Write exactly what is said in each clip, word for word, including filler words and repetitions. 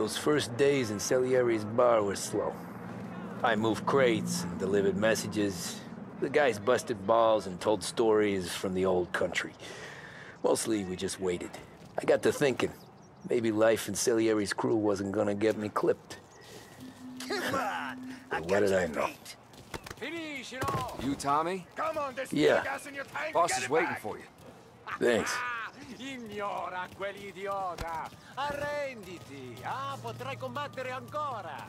Those first days in Salieri's bar were slow. I moved crates and delivered messages. The guys busted balls and told stories from the old country. Mostly, we just waited. I got to thinking, maybe life in Salieri's crew wasn't gonna get me clipped. Come on! But what did I know? You, Tommy? Come on, there's Yeah. gas in your tank. Boss Get is it waiting back. for you. Thanks. Ignora quell'idiota! Arrenditi! Ah, potrai combattere ancora!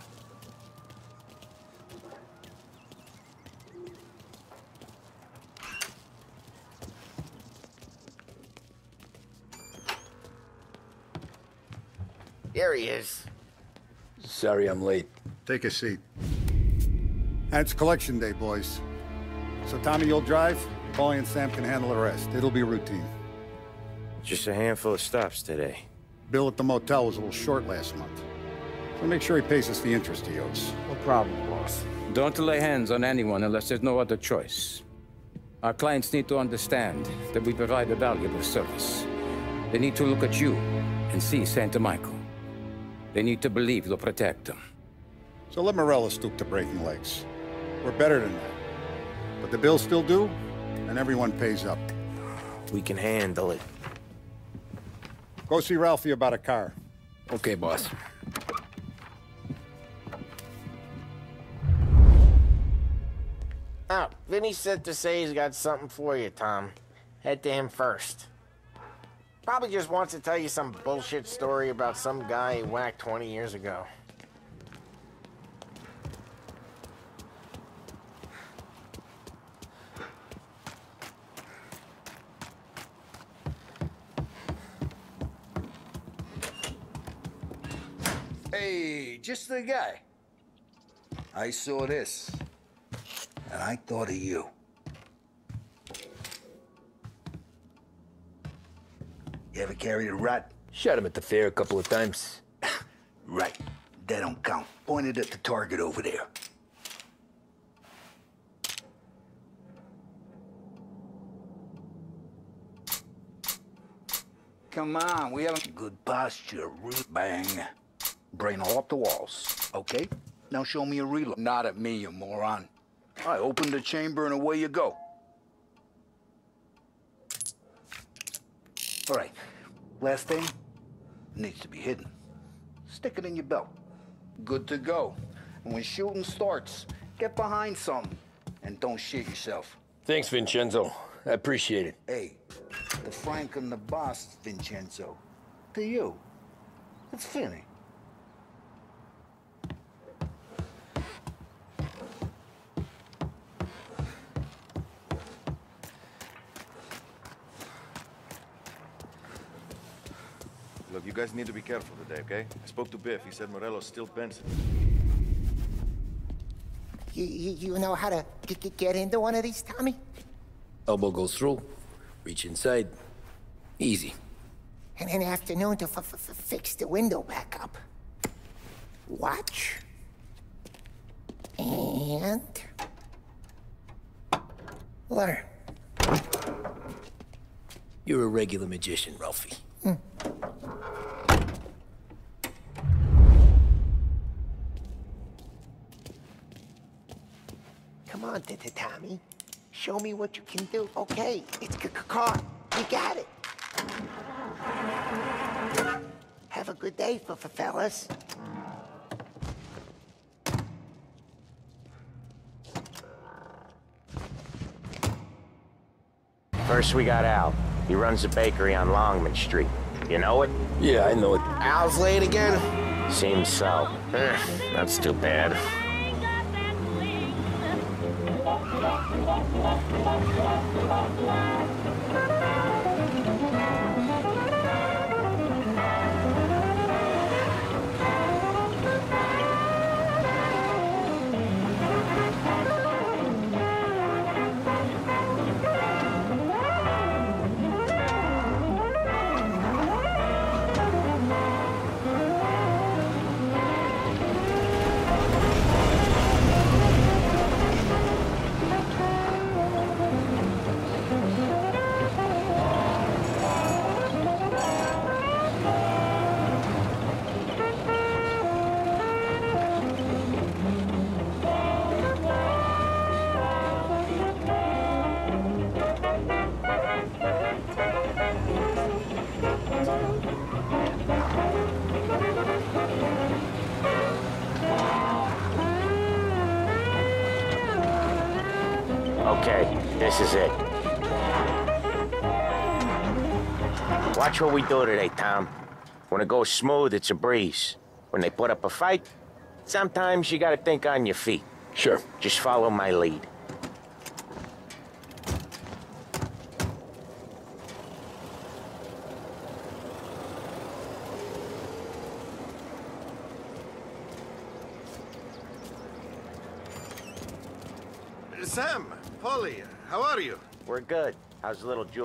Here he is. Sorry I'm late. Take a seat. And it's collection day, boys. So Tommy, you'll drive. Paulie and Sam can handle the rest. It'll be routine. Just a handful of stops today. Bill at the motel was a little short last month. So make sure he pays us the interest he owes. No problem, boss. Don't lay hands on anyone unless there's no other choice. Our clients need to understand that we provide a valuable service. They need to look at you and see Santa Michael. They need to believe you'll protect them. So let Morello stoop to breaking legs. We're better than that. But the bill's still due, and everyone pays up. We can handle it. Go see Ralphie about a car. Okay, boss. Oh, Vinny said to say he's got something for you, Tom. Head to him first. Probably just wants to tell you some bullshit story about some guy he whacked twenty years ago. Hey, just the guy. I saw this, and I thought of you. You ever carried a rat? Shot him at the fair a couple of times. Right. That don't count. Pointed at the target over there. Come on, we have good posture. Root bang. Brain all off the walls. Okay? Now show me a reload. Not at me, you moron. I open the chamber and away you go. All right. Last thing needs to be hidden. Stick it in your belt. Good to go. And when shooting starts, get behind something and don't shit yourself. Thanks, Vincenzo. I appreciate it. Hey, the Frank and the boss, Vincenzo. To you. It's Finny. Look, you guys need to be careful today, okay? I spoke to Biff. He said Morello's still Benson. You, you, you know how to g g get into one of these, Tommy? Elbow goes through, reach inside. Easy. And an afternoon to f f f fix the window back up. Watch. And... learn. You're a regular magician, Ralphie. Hmm. Come on, T T Tommy. Show me what you can do. Okay, it's c c car. You got it. Have a good day, f f fellas. First we got Al. He runs a bakery on Longman Street. You know it? Yeah, I know it. Al's late again? Seems so. Eh, that's too bad. Okay, this is it. Watch what we do today, Tom. When it goes smooth, it's a breeze. When they put up a fight, sometimes you gotta think on your feet. Sure. Just follow my lead. Sam, Polly, how are you? We're good. How's little Julia?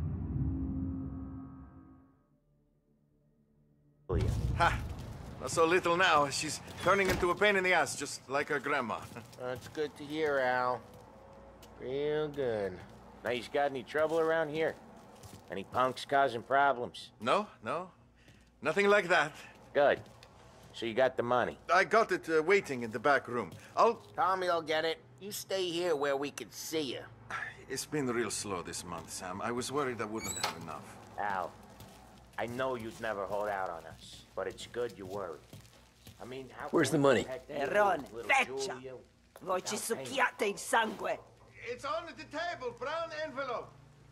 Ha! Not so little now. She's turning into a pain in the ass, just like her grandma. That's good to hear, Al. Real good. Now, you got any trouble around here? Any punks causing problems? No, no. Nothing like that. Good. So you got the money? I got it uh, waiting in the back room. I'll... Tommy'll get it. You stay here where we can see you. It's been real slow this month, Sam. I was worried I wouldn't have enough. Al, I know you'd never hold out on us, but it's good you worry. I mean, how... Where's the money? Terrone, feccia! Voi ci succhiate il sangue! It's on the table, brown envelope.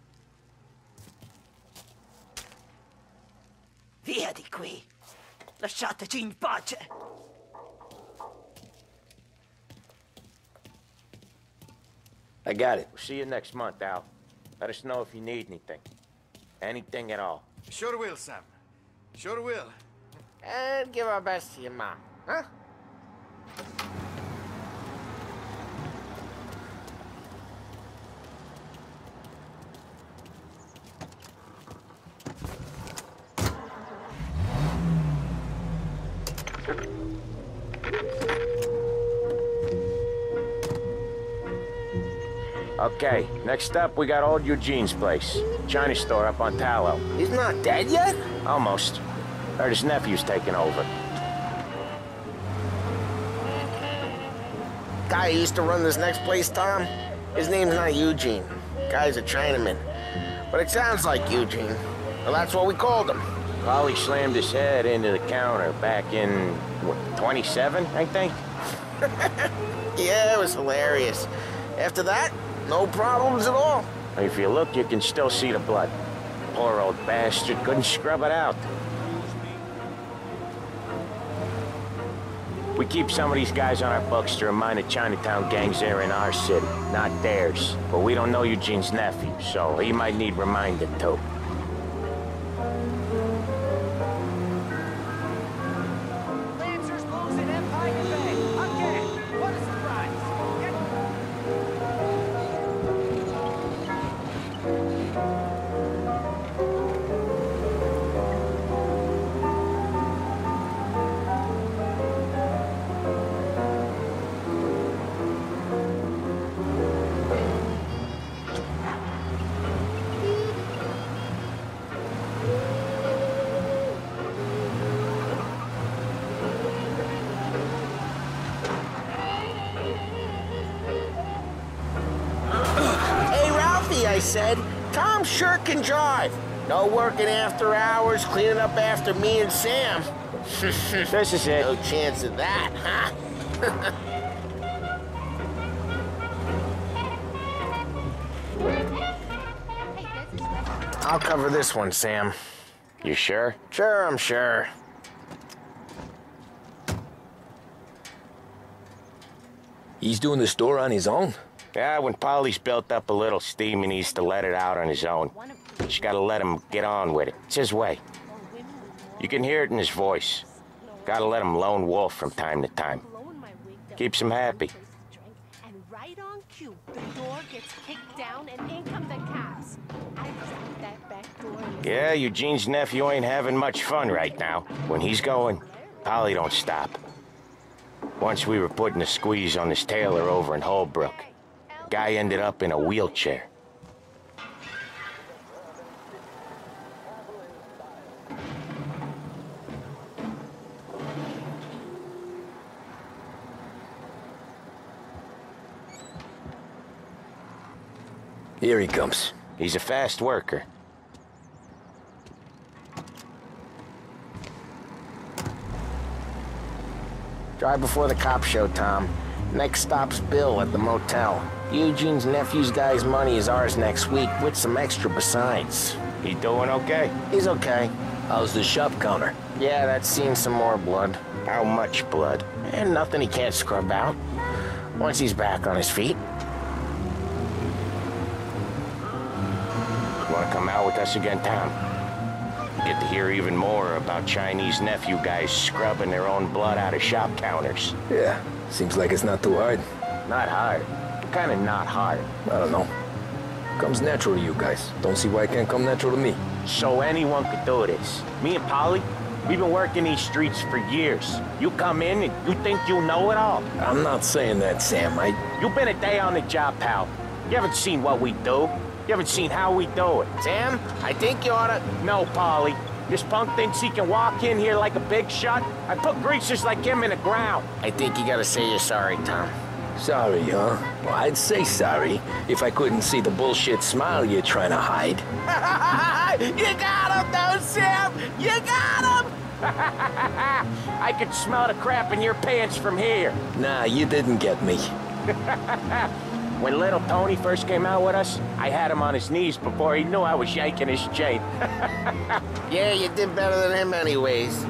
Via di qui! Lasciateci in pace! I got it. We'll see you next month, Al. Let us know if you need anything. Anything at all. Sure will, Sam. Sure will. And give our best to your mom, huh? Okay, next up, we got old Eugene's place. China store up on Tallow. He's not dead yet? Almost. Heard his nephew's taking over. Guy who used to run this next place, Tom? His name's not Eugene. Guy's a Chinaman. But it sounds like Eugene. Well, that's what we called him. Polly slammed his head into the counter back in, what, twenty-seven, I think? Yeah, it was hilarious. After that, no problems at all. If you look, you can still see the blood. Poor old bastard couldn't scrub it out. We keep some of these guys on our books to remind the Chinatown gangs they're in our city, not theirs. But we don't know Eugene's nephew, so he might need reminding too. Lancers losing Empire Bay. Again. What a surprise. I said, Tom sure can drive. No working after hours, cleaning up after me and Sam. This is it. No chance of that, huh? I'll cover this one, Sam. You sure? Sure, I'm sure. He's doing the store on his own? Yeah, when Polly's built up a little steam, he needs to let it out on his own. Just gotta let him get on with it. It's his way. You can hear it in his voice. Gotta let him lone wolf from time to time. Keeps him happy. And right on cue, the door gets kicked down and in come the cops. I just think that back door is... Yeah, Eugene's nephew ain't having much fun right now. When he's going, Polly don't stop. Once we were putting a squeeze on this tailor over in Holbrook. Guy ended up in a wheelchair. Here he comes. He's a fast worker. Drive before the cop show, Tom. Next stop's Bill at the motel. Eugene's nephew's guy's money is ours next week, with some extra besides. He doing okay? He's okay. How's the shop counter? Yeah, that's seen some more blood. How much blood? And nothing he can't scrub out. Once he's back on his feet. Want to come out with us again, Tom? Get to hear even more about Chinese nephew guys scrubbing their own blood out of shop counters. Yeah, seems like it's not too hard. Not hard. Kind of not hard. I don't know. Comes natural to you guys. Don't see why it can't come natural to me. So anyone could do this. Me and Polly, we've been working these streets for years. You come in and you think you know it all. I'm not saying that, Sam. I... You've been a day on the job, pal. You haven't seen what we do. You haven't seen how we do it. Sam, I think you oughta... No, Polly. This punk thinks he can walk in here like a big shot. I put greasers like him in the ground. I think you gotta say you're sorry, Tom. Sorry, huh? Well, I'd say sorry if I couldn't see the bullshit smile you're trying to hide. You got him, though, Sam! You got him! I could smell the crap in your pants from here. Nah, you didn't get me. When little Tony first came out with us, I had him on his knees before he knew I was yanking his chain. Yeah, you did better than him anyways.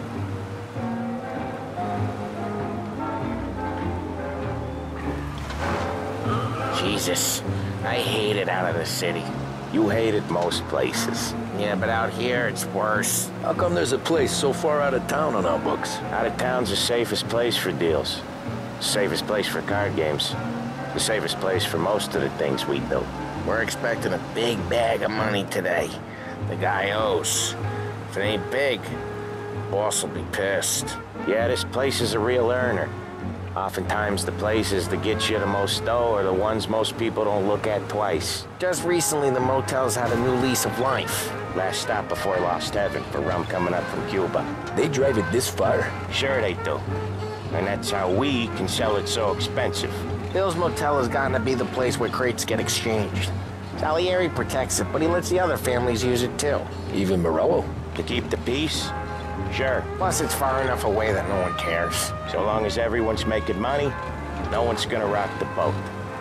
Jesus, I hate it out of the city. You hate it most places. Yeah, but out here, it's worse. How come there's a place so far out of town on our books? Out of town's the safest place for deals. Safest place for card games. The safest place for most of the things we do. We're expecting a big bag of money today. The guy owes. If it ain't big, boss will be pissed. Yeah, this place is a real earner. Oftentimes the places that get you the most dough are the ones most people don't look at twice. Just recently, the motel's had a new lease of life. Last stop before Lost Heaven for rum coming up from Cuba. They drive it this far? Sure they do. And that's how we can sell it so expensive. Bill's Motel has gotten to be the place where crates get exchanged. Salieri protects it, but he lets the other families use it too. Even Morello? To keep the peace? Sure. Plus, it's far enough away that no one cares. So long as everyone's making money, no one's gonna rock the boat.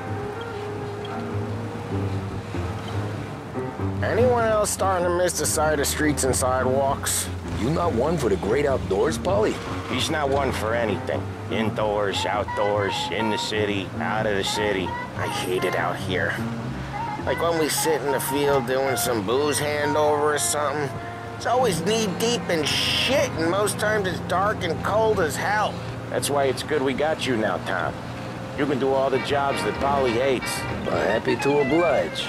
Anyone else starting to miss the side of streets and sidewalks? You not one for the great outdoors, Polly? He's not one for anything. Indoors, outdoors, in the city, out of the city. I hate it out here. Like when we sit in the field doing some booze handover or something. It's always knee-deep in shit, and most times it's dark and cold as hell. That's why it's good we got you now, Tom. You can do all the jobs that Polly hates. Well, happy to oblige.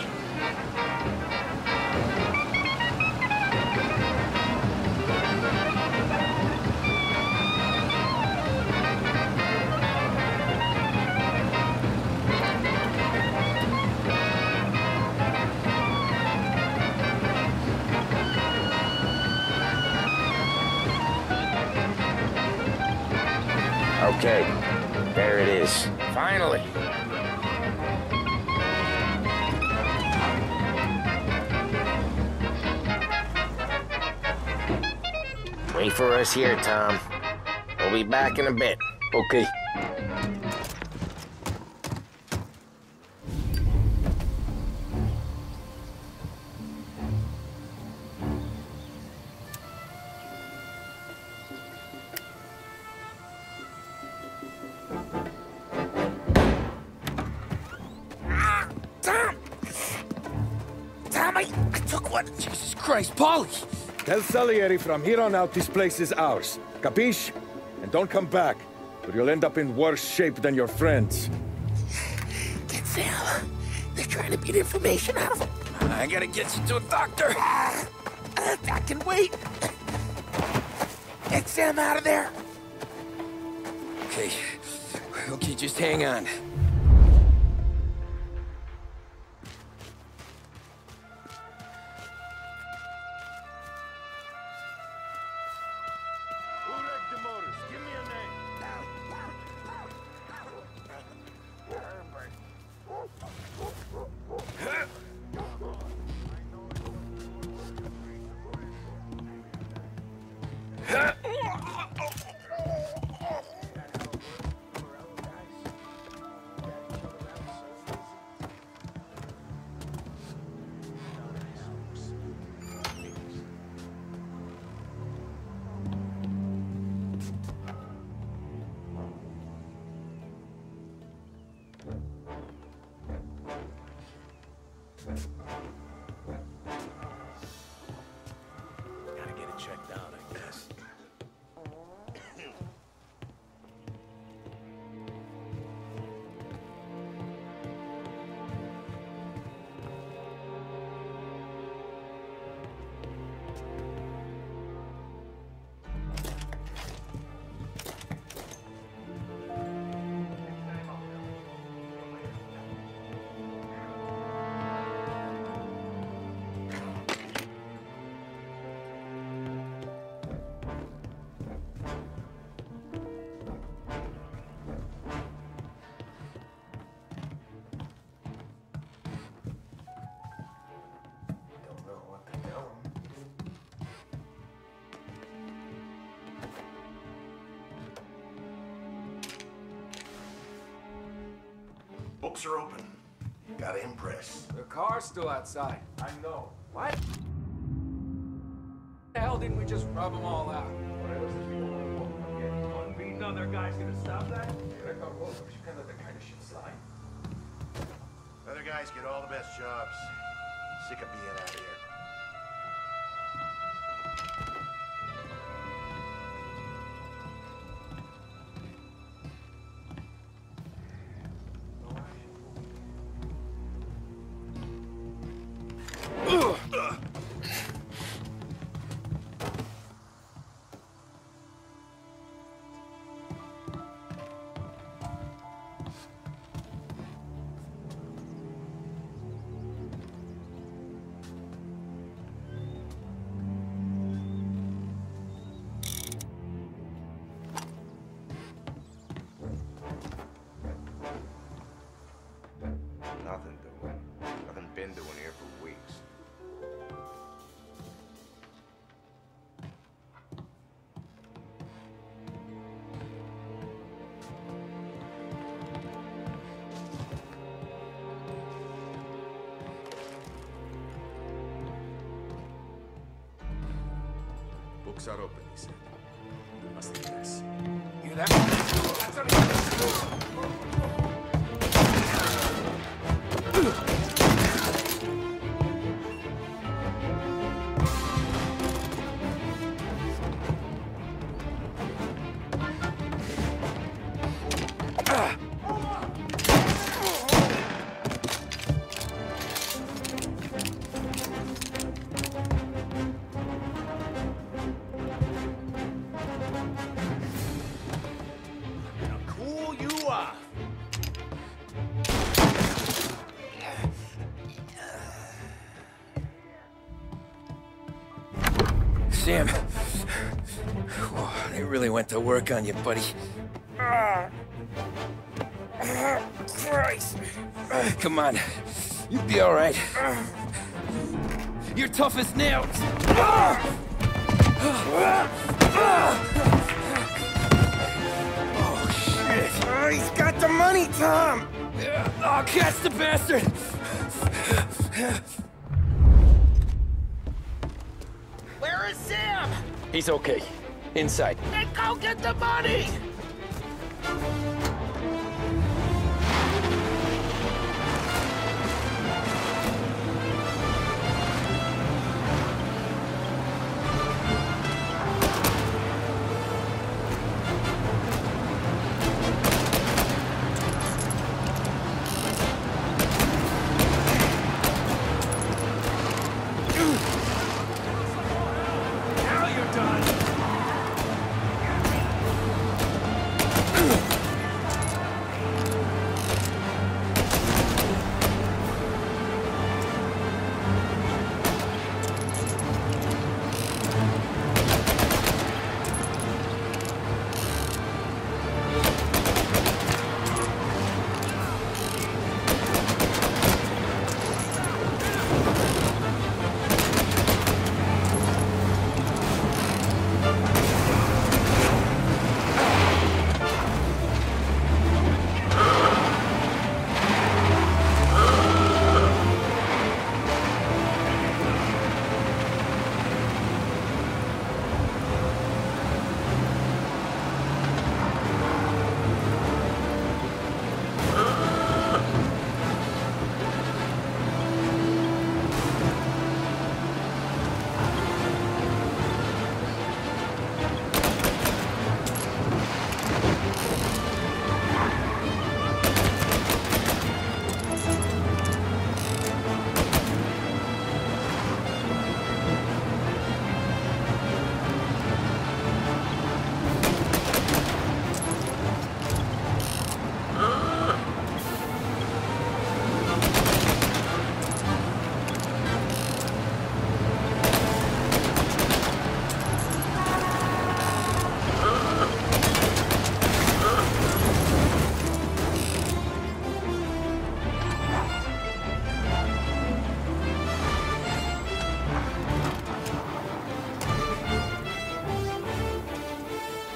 Okay, there it is. Finally. Wait for us here, Tom. We'll be back in a bit. Okay. Jesus Christ, Polly! Tell Salieri from here on out this place is ours. Capiche? And don't come back, or you'll end up in worse shape than your friends. Get Sam. They're trying to beat information out of him. I gotta get you to a doctor. Uh, I can wait. Get Sam out of there. Okay. Okay, just hang on. Gotta get it checked out, I guess. Books are open. Gotta impress. The car's still outside. I know. What? The hell didn't we just rub them all out? One beating on their guys gonna stop that? Other guys get all the best jobs. Sick of being out here. Nothing doing. Nothing been doing here for weeks. Books are open, he said. We must do this. You that? That's only... Cool you off. Sam. Whoa, they really went to work on you, buddy. Christ. Come on. You'll be all right. You're tough as nails. Oh, shit. Oh, he's got the money, Tom! Oh, catch the bastard! Where is Sam? He's okay. Inside. Then go get the money! Now you're done!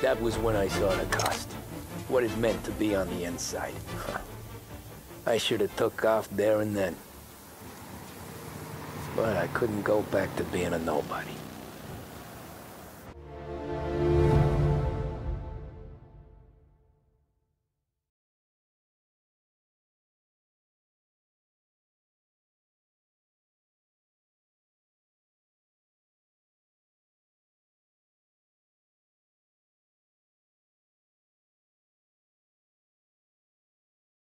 That was when I saw the cost. What it meant to be on the inside. Huh. I should have took off there and then. But I couldn't go back to being a nobody.